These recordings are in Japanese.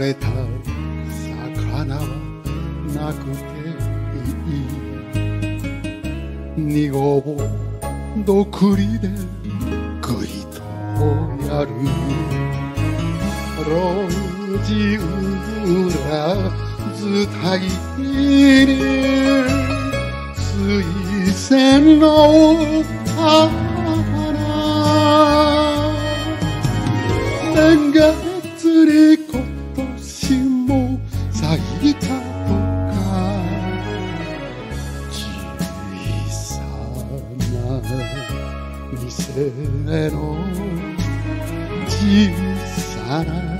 れた魚はなくていい。二合どくりでぐいとやる。路地裏伝いに水仙の花年月に今年も咲いたとか小さな店の小さな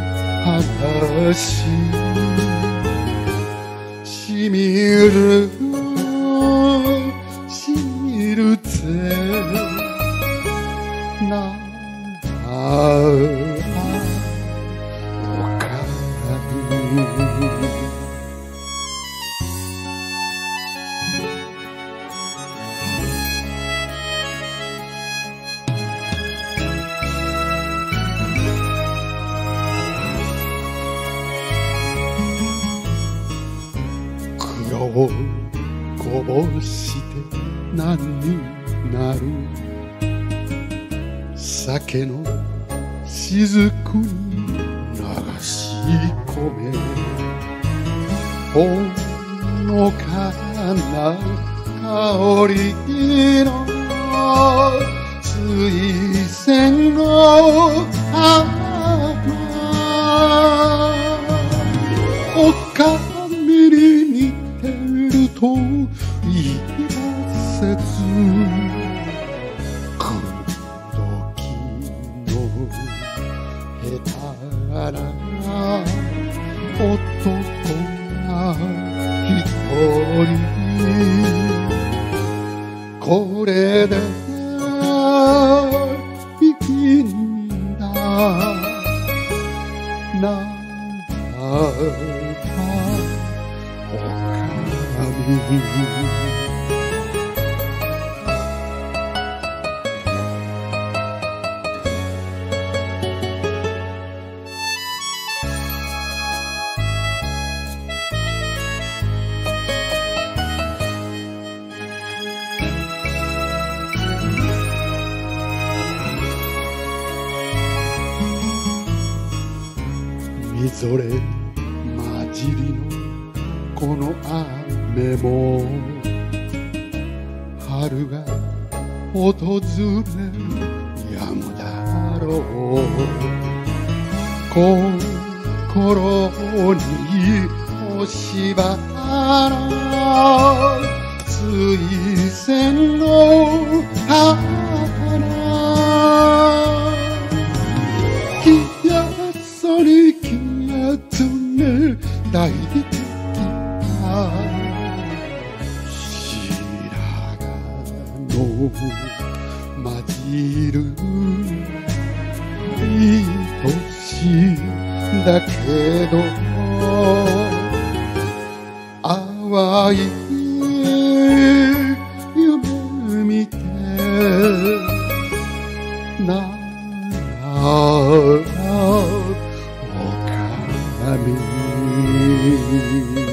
話しみるしみるぜなあおかみをこぼして何になる。酒の雫に流し込めほのかな香りの水仙の花おかみに似てると言い出せず口説きの下手な男が一人これでいいんだなあおかみみぞれ混じりのこの雨も春が訪れやむだろう心に星花水仙の花気安に気集め抱いてきた白髪の混じるいい年だけど淡い夢見てならおかみ